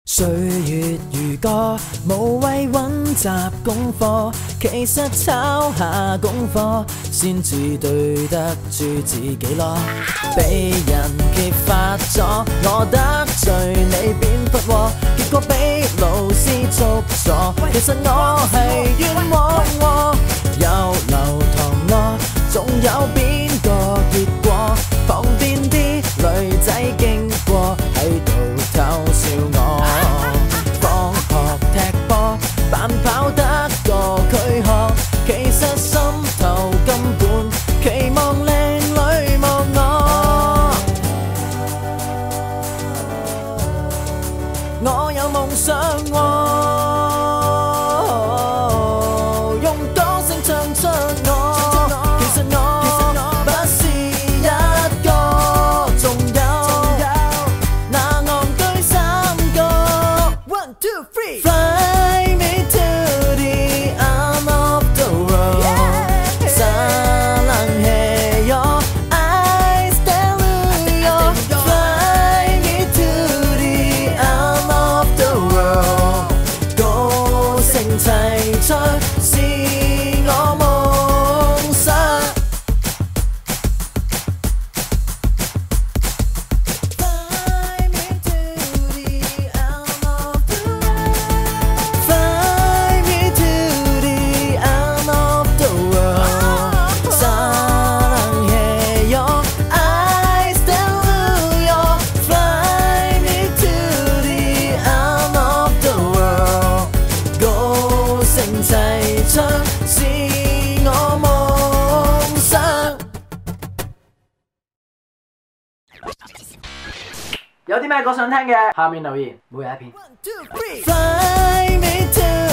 歲月如歌，無謂溫習功課，其實抄下功課先至對得住自己咯。被人揭發咗，我得罪你便不和，結果俾老師捉咗，其實我係冤枉喎。有留堂咯，仲有邊個結果？旁邊啲女仔經過喺度偷笑我。放學踢波，扮跑得過軀殼，其實心頭根本期望靚女望我。我有夢想喎。有啲咩歌想聽嘅，下面留言，每日一篇。